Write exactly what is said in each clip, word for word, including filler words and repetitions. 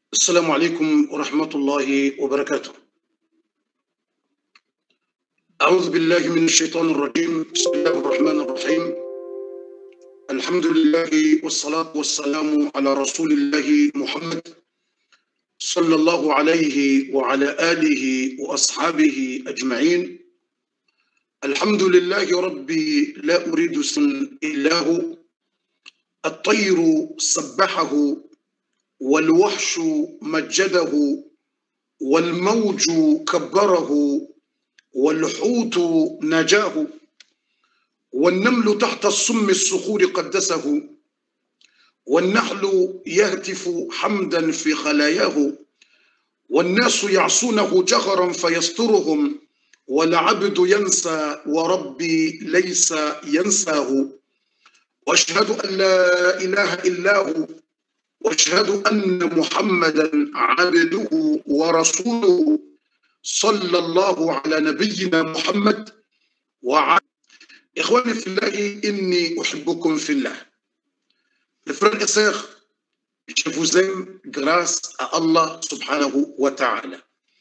السلام عليكم ورحمة الله وبركاته. أعوذ بالله من الشيطان الرجيم. بسم الله الرحمن الرحيم. الحمد لله والصلاة والسلام على رسول الله محمد صلى الله عليه وعلى آله وأصحابه أجمعين. الحمد لله ربي لا أريد سن إلا هو. الطير سبحه والوحش مجده والموج كبره والحوت نجاه والنمل تحت الصم الصخور قدسه والنحل يهتف حمدا في خلاياه والناس يعصونه جهرا فيسترهم والعبد ينسى وربي ليس ينساه واشهد ان لا اله الا هو واشهد ان محمدا عبده ورسوله صلى الله على نبينا محمد وعلى اخواني في الله اني احبكم في الله. Mes frères et sœurs, je vous aime grâce à Allah subhanahu wa ta'ala.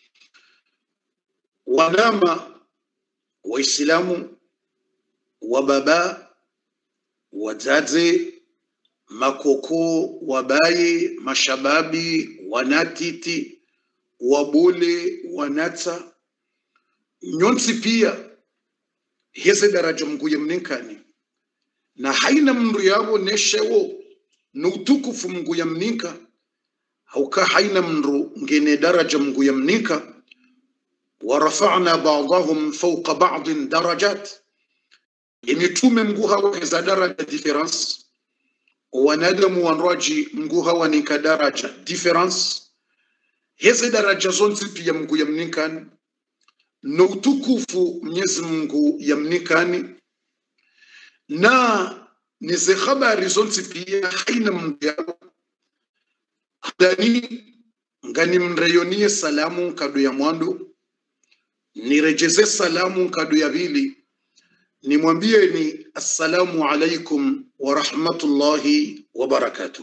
Wanama waislamu wababa wazazi makoko wabaye mashababi wanatiti wabole wanata nyonsi pia heze daraja mguye mninkani na haina mndu yabo neshewo nutukufu mguye mninka hauka haina mndu ngene daraja mguye mninka ورفعنا بعضهم فوق بعض درجات يمitume mguha weza daraja difference wanadamu wanraji mguha wanika daraja difference heze daraja zonzi pia mgu ya mnikani na utukufu Mwenyezi Mungu ya mnikani na nize habari zonzi pia haina mndu yao hadani ngani mreyonie salamu kadu ya mwandu nirejeze salamu kadu ya vili nimwambie ni assalamu alaikum wa rahmatullahi wa barakatuh.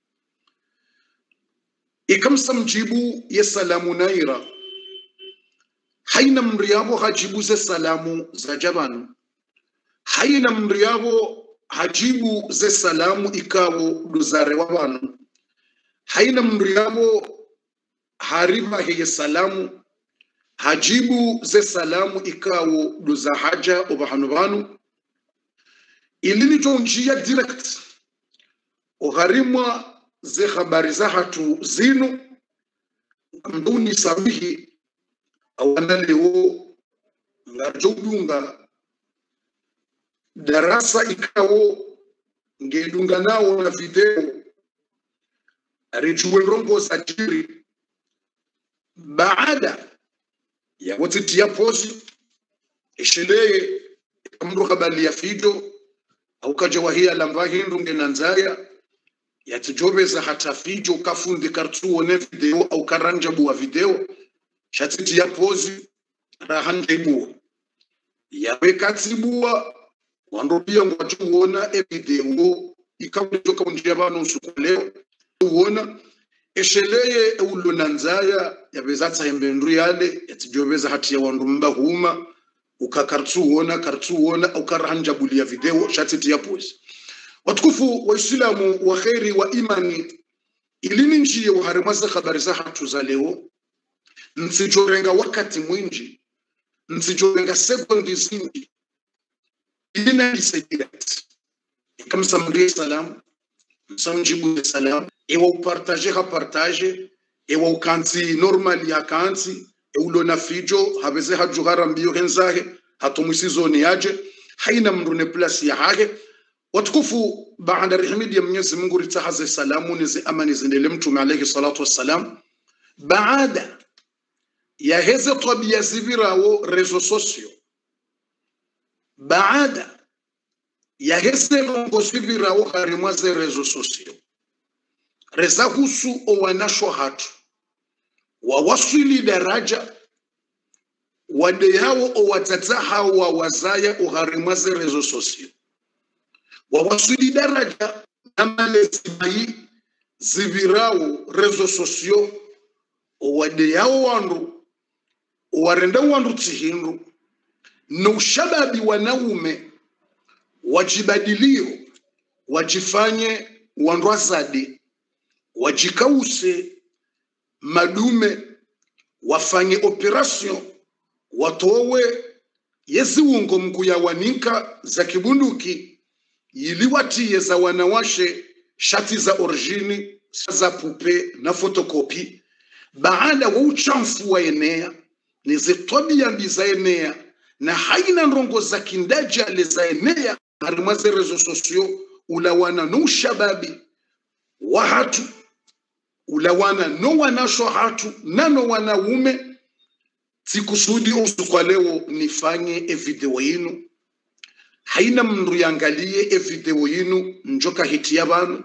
Ikamsa mjibu ya salamu naira haina mriyabo hajibu ze salamu za jabanu haina mriyabo hajibu ze salamu ikawo duzare wabanu haina mriyabo hariba heye salamu hajibu ze salamu ikawo duza haja obahanubanu ilini jonjia direct ogharimwa ze habari za hatu zinu mduni sawihi awanalewo ngarjobunga darasa ikawo ngedunga nao na video arijuwe rongo za jiri baada ya wati ya pozi ishileye kamru habari ya fido au kajawahia lamba hindu ngenanzaya yatijobeza hata fijo kafundi kartuone video au karanjabu wa video shatiti ya pozi rahanjebu yawe katibua wandopia ngwachuona e video ikamujoka unjia bano usukuleo uona esheleye ulonanzaya yabezatsa hembendru yale yatijobeza hati ya wandumba huma ukakartuona kartuona au karanjabulia video shatiti ya pozi. Watukufu wa Islamu wa khairi wa imani ilini njie wa harimaza habari za hatu za leo nsijorenga wakati mwinji nsijorenga sekundi zingi ilina isaidirat ikamsa mrie salam msanjibu salam ewa upartaje ha partaje ewa ukanzi normal ya kanzi eulo na fijo habeze hajuhara mbio henzahe hatumwisizo ni yaje haina mrune plus ya hage. Watukufu baada rihimidi ya Mwenyezi Mungu ritahaze salamu nizi amani zindele mtume alayhi salatu wassalam baada ya heze tabia zivirawo rezo sosio baada ya heze longo zivirawo harimwaze rezo sosio reza husu owanasho hatu wawasili daraja wadeyawo owatataha wa wazaya uharimwaze rezo sosio wawasili daraja amalezi zivirao rezo sosio wade yao wandu warenda wandu tihindu na ushababi wanaume wajibadilio wajifanye wandu azadi wajikause madume wafanye operation watowe yezi ungo mguya waninka za kibunduki yiliwatie za wanawashe shati za origini za pupe na fotokopi baada wa uchamfu wa enea ni zetobia mbiza enea na haina ndongo za kindaja le za enea harimaze rezo sosio ulawana no shababi wa hatu ulawana no wanasho hatu nano wanaume sikusudi usukwa leo nifanye e video yinu haina mndu yangalie e video yinu njoka hiti ya banu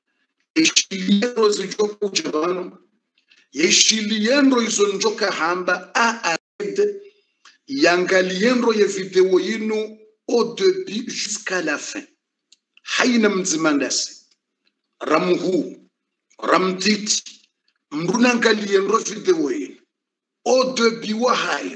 yeshiliendo zijoka uja banu yeshiliendo izo njoka hamba a aed yangaliendo ye video yinu au début jusqu'à la fin haina mzimandasi ramuhu ramtiti mndu nangaliendo video yinu au début wa hayo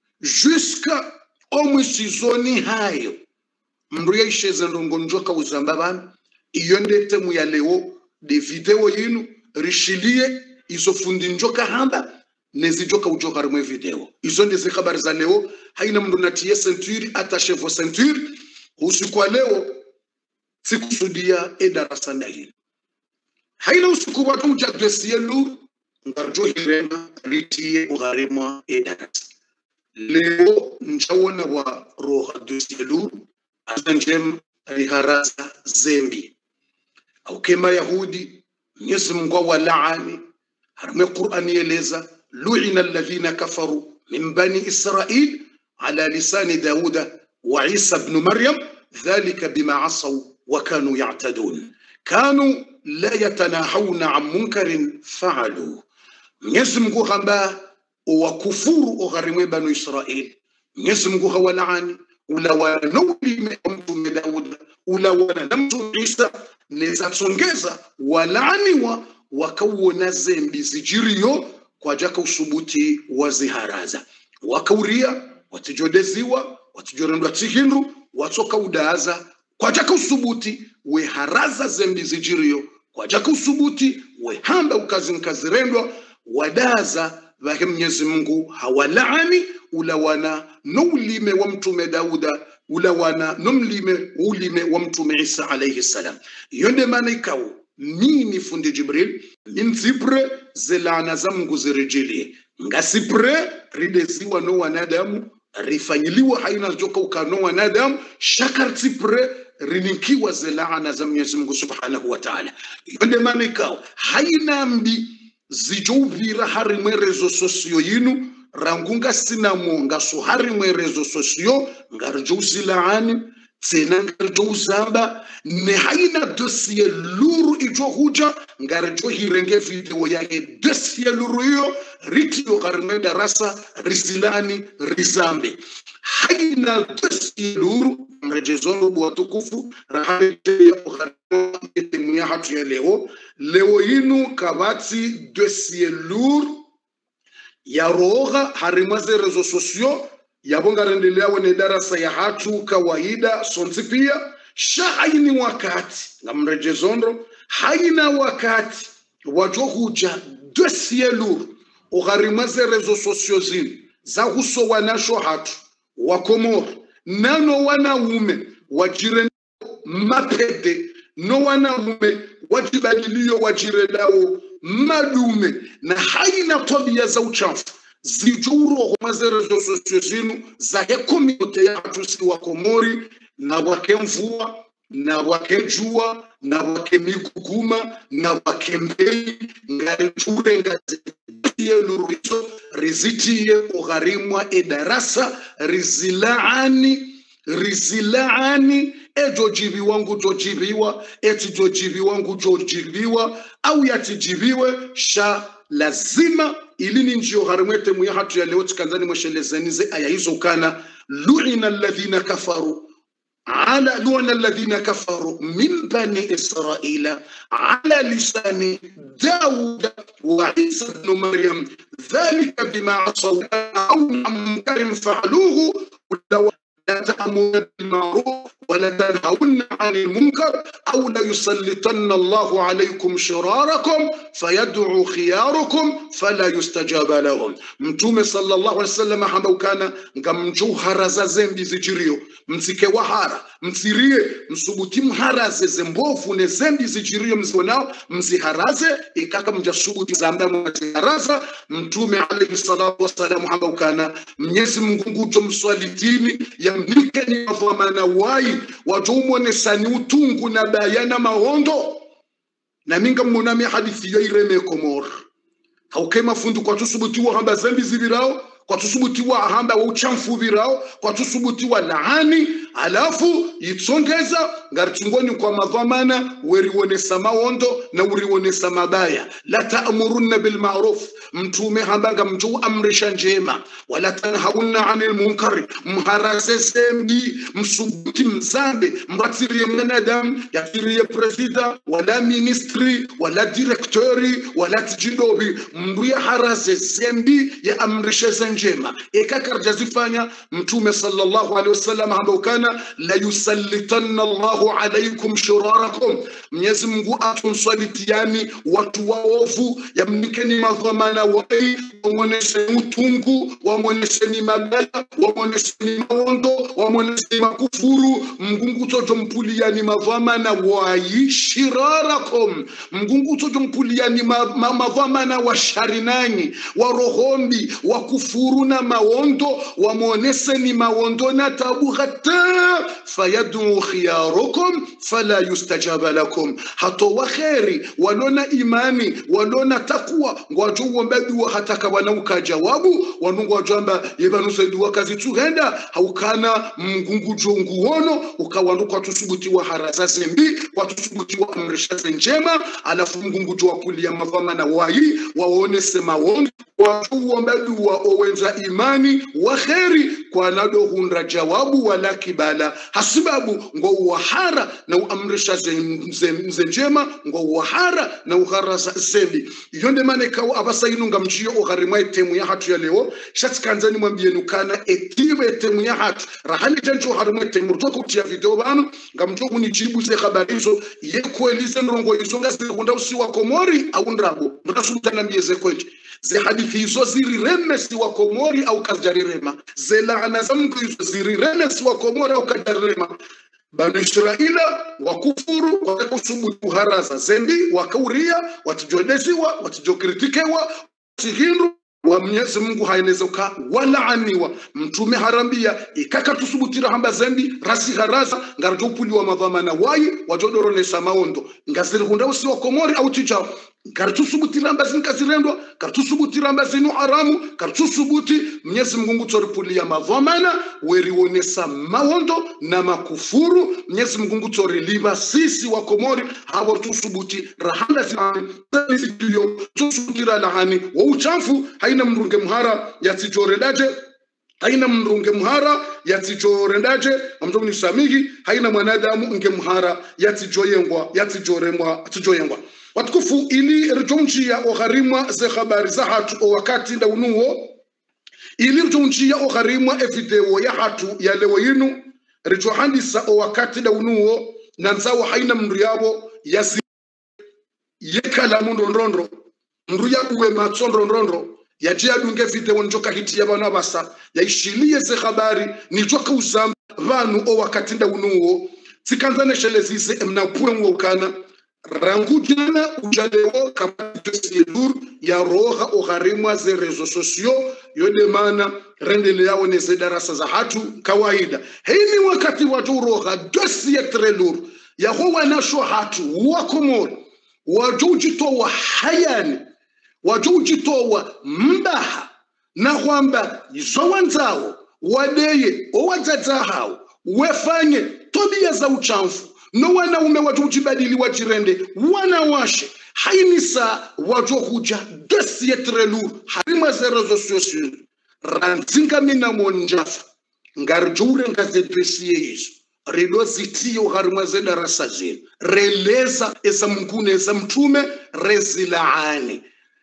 jusqu'à omwisizoni hayo mndu yaisheze ndongo njoka uzamba bana iyo ndetemu ya leo de video yinu rishilie izo fundi njoka hamba nezijoka ujoka rimwe video izo ndezi habari za leo haina mndu natie ceinture attache vos ceinture usiku wa leo sikusudia e darasa ndahili haina usiku wa tuja dossier lourd ngarjo hirema ritie ugarima e darasa leo nchawona wa roha dossier lourd azanjem riharasa zembi au kema yahudi Mwenyezi Mungu wa laani harame Qur'ani yeleza lu'ina alladhina kafaru min bani Israil ala lisani Dauda wa Isa ibn Maryam dhalika bima asaw wa kanu ya'tadun kanu la yatanahawna an munkarin fa'alu Mwenyezi Mungu hamba wa kufuru ogharimwe bani Israil Mwenyezi Mungu wa laani ula wanuli mtume Dauda ula wana mtume Isa neza tsongeza walaaniwa wakawona zembi zijirio kwa jaka usubuti waziharaza wakauria watijodeziwa watijorendwa tihindu watoka udaza kwa jaka usubuti we haraza zembi zijirio kwa jaka usubuti we hamba ukazinkazirendwa wadaza vahe Mwenyezi Mungu hawalaani ula wana nulime wa mtume Dauda ula wana numlime ulime wa mtume Isa alayhi salam yonde maana ikawo nini fundi Jibril ninsipre zelana za Mungu zirejelie ngasipre rideziwa no wanadamu rifanyiliwa haina joka ukano wanadamu shakartipre rininkiwa zelana za Mwenyezi Mungu subhanahu wa ta'ala yonde maana ikawo haina mbi zijovira harimwe rezo sosio yinu rangunga sinamo ngaso harimwe rezo sosio ngarjousi laani tsena ngarjouzamba ne haina dossier luru ijo huja ngarjo hirenge video yake dossier luru hiyo ritio karne darasa risilani rizambe haina dossier luru mrejezono bwatukufu rahate ya ukhatimu ya hatu ya leo leo yinu kabati dossier luru ya roga harimaze rezo sosio yabonga rendelea wene darasa ya hatu kawaida sontipia sha haini wakati na mrejezondo haina wakati wajohuja dossier lourd ugharimaze rezo sosio zini za huso wanasho hatu wakomor nano wanaume wajire mapede no wanaume wajibadilio wajirelao madume na haina tabia za uchafu zijuro mazerezo sosio zinu za hekomite ya atusi wa Komori na wake mvua na wake jua na wake miguguma na wake mbei ngari chure ngazitie lurizo rizitie ugharimwa edarasa rizilaani rizilaani ejo jibi wangu jojibiwa eti jojibi wangu jojibiwa au yatijibiwe sha lazima ilini njio harimwete muya hatu ya leo tikanzani mweshelezanize aya hizo kana lu'ina alladhina kafaru على دون الذين كفروا من بني إسرائيل على لسان داود وعيسى بن مريم ذلك بما عصوا أو منكر فعلوه لا تأمرون بالمعروف ولا تنهون عن المنكر أو لا يسلطن الله عليكم شراركم فيدعو خياركم فلا يستجاب لهم. Mtume sallallahu alaihi wasallam ambao kana ngamjuharaza zembi zijirio msike wahara msirie msubuti mharaze zembovu ne zembi zijirio mzionao mziharaze ikaka mjasubuti zamba mziharaza. Mtume alayhi salatu wasallam ambao kana Mwenyezi Mungu ngujo mswalitini ya mnike ni mavamana wai wajumone sani utungu na bayana mahondo na minga mmunami hadithi ya ireme komor haukema fundu kwa tusubuti wa hamba zambi zibirao kwa tusubuti wa hamba wa uchamfu birao kwa tusubuti wa laani alafu yitsongeza ngartungoni kwa madhamana weriwonesa mawondo na uriwonesa mabaya. La ta'muruna bil ma'ruf mtume hambanga mjuu amrisha njema wala tanhauna 'anil munkari mharase sembi msubuti mzambe mbatiriye mwanadamu yatiriye presida wala ministry wala directori wala tijidobi mbuye harase sembi ya amrisha njema ekakarja zifanya. Mtume sallallahu alaihi wasallam ambao kana la yusallitanna Allahu alaykum shurarakum Mwenyezi Mungu atunsalitiani watu waovu yamnikeni madhamana wai wamoneshe utungu wamoneshe mabaya wamoneshe maondo wamoneshe makufuru Mungu toto mpuliani madhamana wai shirarakum Mungu toto mpuliani madhamana wa sharinani wa rohombi wa kufuru na maondo wamoneshe ni maondo na tabu hata fayadu khiyarukum fala yustajaba lakum. Hato wa khairi walona imani walona takwa ngwajuwa mbedu hataka wanauka jawabu wanungu wajamba yebanu saidu wakazi tuhenda haukana mgungu jongu wono ukawanduka tusubuti wa harasa sembi kwa tusubuti wa amrisha njema alafu mgungu jwa kulia mavamana wai waone sema wono wajuwa mbedu wa owenza imani wa khairi kwa nado hundra jawabu wala kibala hasibabu ngo wahara na uamrisha zenjema ngo wahara na uharasa sembi. Yonde mane kawa abasainu ngamjio ogharimai temu ya hatu ya leo shatikanzani mwambie nukana etiwe temu ya hatu rahali jancho harimai temu rutoko kutia video banu ngamjio unijibu ze khabarizo ye kuelize nrongo yizonga zirihunda usiwa Komori au ndrabo mutasubuta nambie ze kweche ze hadithi hizo zirireme si wa Komori au kajarirema ze laana za Mungu hizo zirireme si wa Komori au kajarirema. Bani Israila wakufuru wakakusubutu haraza zembi wakauria watijodeziwa watijokritikewa sihindu wa Mwenyezi Mungu haenezoka walaaniwa. Mtume harambia ikaka tusubutira hamba zembi rasi haraza ngarjopuli wa madhamana wai wajodoronesa maondo ngazirihunda usi wa Komori au tijao kartusubutira mbazi nkazirendwa kartusubutira mbazi nu haramu kartusubuti Mwenyezi Mungu toripulia madhamana werionesa maondo na makufuru Mwenyezi Mungu toriliba sisi wa Komori hawo tusubuti rahanda ziliyo tusubutira lahani wa uchafu haina mrunge mhara yatijoredaje haina mrunge mhara yatijorendaje amjo ni samigi haina mwanadamu nge mhara yatijoyengwa yatijoremwa atijoyengwa. Watukufu ili rijonjia ogharimwa ze habari za hatu o wakati ndaunuo ili rijonjia ogharimwa e video ya hatu ya leo yinu rijohandisa o wakati ndaunuo nanzawo haina mndu yabo yazi yekala mundu ndondro mndu ya uwe matsondo ndondro ya jia dunge video njoka hiti ya bana basa ya ishilie ze habari nijoka uzamba vanu o wakati ndaunuo tikanzane shelezise emna puenwo kana rangu jana ujalewo kapatesi dur ya roha ogharimwa ze rezo sosio yode mana rendele yao neze darasa za hatu kawaida. Hini wakati watu roha dosi ya trelur ya huwa nasho hatu wakomori wajujitowa hayani wajujitowa mbaha na kwamba izowanzao wadeye owazaza hao wefanye tobia za uchamfu no wanaume watu ujibadili wajirende wanawashe hainisa watu huja desi yetrelu harima zerezo sosio ranzinga mina monjafa ngarjure ngazedresiye yesu rido zitiyo harimwa ze darasa zini releza esa mkune esa mtume rezilaani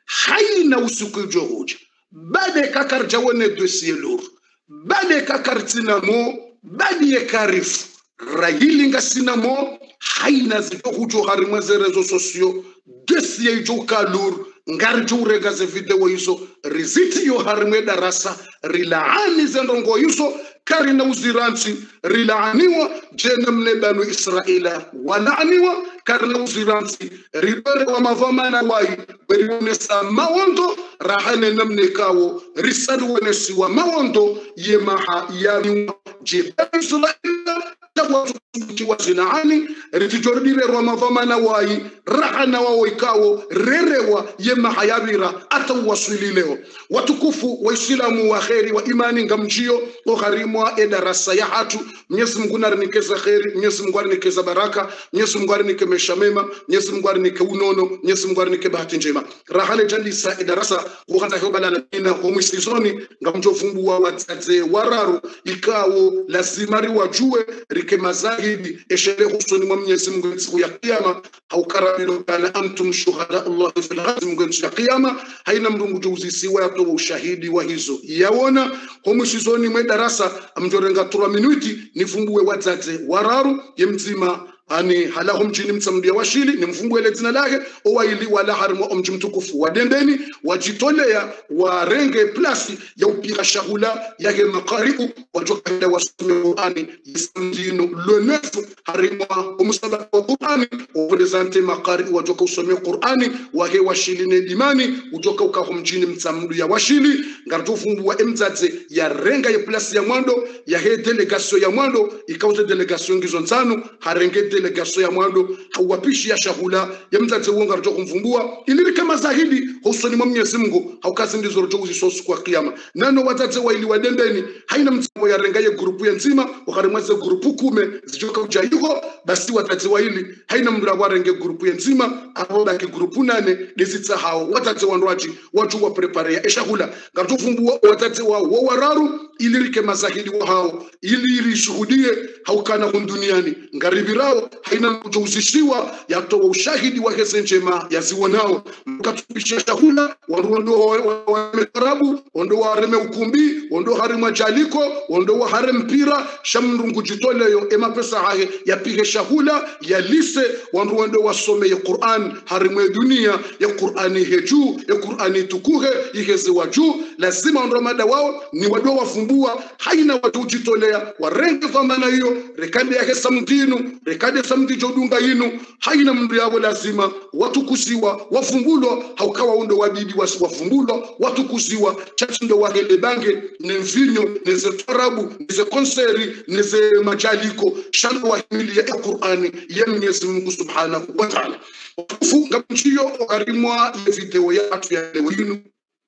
haina usiku johuja bade kakar jawone dossier lourd bade kakar tinamo bade ye karifu rayilinga sinamo haina zijohujo harimwa ze rezo sosio dossier joka lourd ngarjo urega ze video hizo riziti yo harimwe darasa rilaani zendongo hizo karina uziranti rilaaniwa jena mne banu Israila walaaniwa karina uziranti ribere wa mavamana wai berionesa mawondo rahane namne kawo risadu wenesi wa mawondo yemaha yaniwa jeba Israila tawa wa zinaani ritijordire wa mavamana wai rahana wa wikawo rerewa yemaha yabira atawasili leo watukufu wa Islamu wa kheri wa imani ngamjio ogharimwa edarasa ya hatu Mwenyezi Mungu narnikeza kheri Mwenyezi Mungu arnikeza baraka Mwenyezi Mungu arnike mesha mema Mwenyezi Mungu arnike unono Mwenyezi Mungu arnike bahati njema rahale jandisa edarasa kuhanta hobala na ina homisizoni ngamjo vumbu wa watadze wararu ikawo lazimari wajue rike mazahidi eshere husoni mwa Mwenyezi Mungu siku ya kiyama haukarabilo kana antum shuhada Allah fil ghazim Mungu ya kiyama haina mrungu juzisiwa ya toa ushahidi wa hizo yaona homisizoni mwe darasa amjorenga tura minuti nifumbue watadze wararu yemzima ani halaho mjini mtsamdia washili ni mfungu ele zina lake owaili wala harimu omji mtukufu wadendeni wajitolea warenge plasi ya upira shahula yake makaribu wajokanda wasome Qur'ani yisamjino le neuf harimu omusala wa Qur'ani opresente makari wajoka usome Qur'ani wake washili ne dimani ujoka ukaho mjini mtsamdia washili ngarto fungu wa emzadze ya renga ya plasi ya mwando ya he delegation ya mwando ikauze delegation ngizo nsano harenge delegation ya mwando hawapishi ya shahula ya mzate uonga rjo kumfumbua iliri kama zahidi husoni mwa Mwenyezi Mungu haukazi ndizo rjo uzisosu kwa kiyama nano watate wa ili wadendeni haina mtamo ya renga ya grupu ya nzima wakarimwaze grupu kume zijoka ujayiko basi watate wa ili haina mdura wa renge grupu ya nzima apoda ki grupu nane dezitsa hao watate wa ndoaji watu wa prepare ya shahula ngarjo fumbua watate wa wawararu iliri kama zahidi wa hao iliri shuhudie haukana duniani ngaribirao haina kujuzishiwa yatoa ushahidi wa hese njema yaziwonao mkatupisha shahula wanduondo wa mekarabu ondo wa reme ukumbi ondo harima jaliko ondo wa hare mpira shamrungu jitoleyo ema pesa hahe yapige shahula yalise wanduondo wasome ya Qur'an harimwe dunia ya Qur'ani heju ya Qur'ani tukuhe iheze waju lazima ondo mada wao ni wado wafumbua haina watu jitolea warenge dhamana hiyo rekade ya hesa mdinu rekade samdi jodunga yinu haina mndu yao lazima watukusiwa wafumbulo haukawa undo wabidi wafumbulo watukusiwa chachindo wahele bange nemvinyo neze tarabu neze konseri neze majaliko shando wahimili ya Qur'ani ya Mwenyezi Mungu subhanahu wa ta'ala watufu ngamchiyo okarimwa ya video ya atu ya leo yinu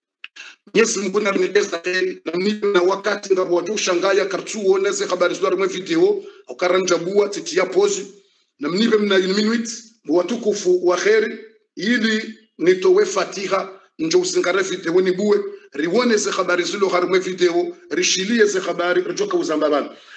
Mwenyezi Mungu narnikeza heri na mnipe na wakati nga watu shangaya kartuo neze habari zuwa mwe video ukaranjabua titia pozi na mnipe mna minuit watukufu wa kheri ili nitowe fatiha njo usingare video ni buwe riwone ze habari zilo harumwe video rishilie ze habari rijoka uzambabana